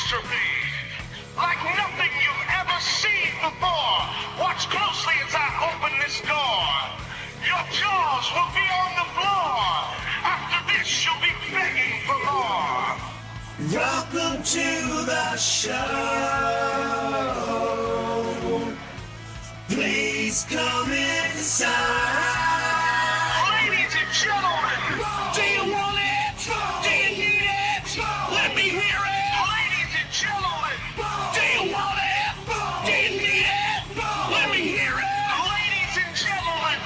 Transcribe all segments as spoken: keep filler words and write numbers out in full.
masterpiece. Like nothing you've ever seen before. Watch closely as I open this door. Your jaws will be on the floor. After this, you'll be begging for more. Welcome to the show. Please come inside. Ladies and gentlemen, Do you want it? Do you need it? Let me hear it. ladies and gentlemen, Do you want it? Do you need it? Let me hear it. ladies and gentlemen.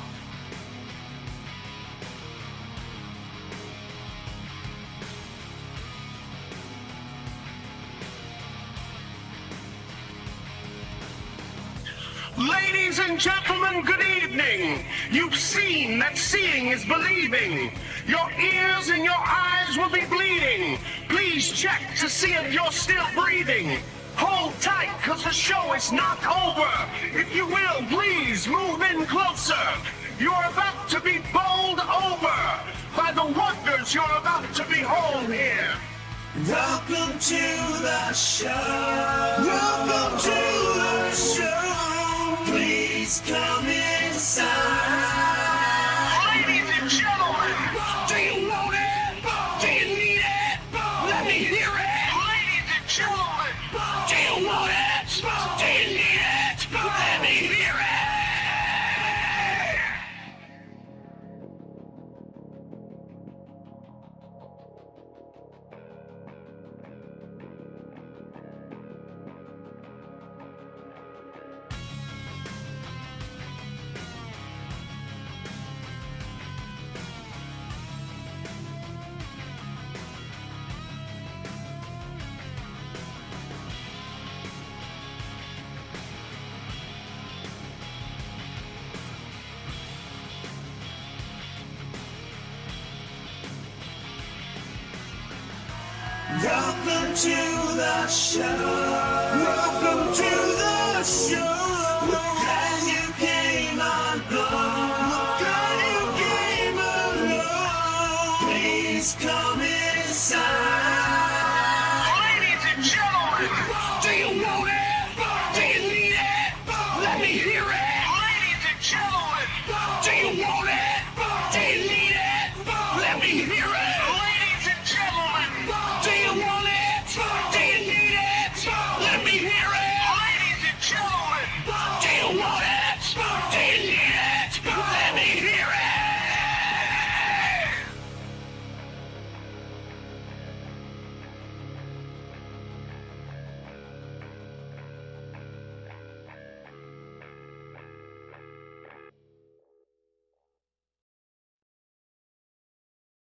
Ladies and gentlemen, good evening. You've seen that seeing is believing. Your ears and your eyes will be bleeding. Please check to see if you're still breathing. Hold tight, cause the show is not over. If you will, please move in closer. You're about to be bowled over by the wonders you're about to behold here. Welcome to the show. Welcome to the show. Please come inside. Ladies and gentlemen, Do you want it? Do you need it? Let me hear it. ladies and gentlemen, Do you want it? Do you need it? Let me hear it. Welcome to the show. Welcome to the show.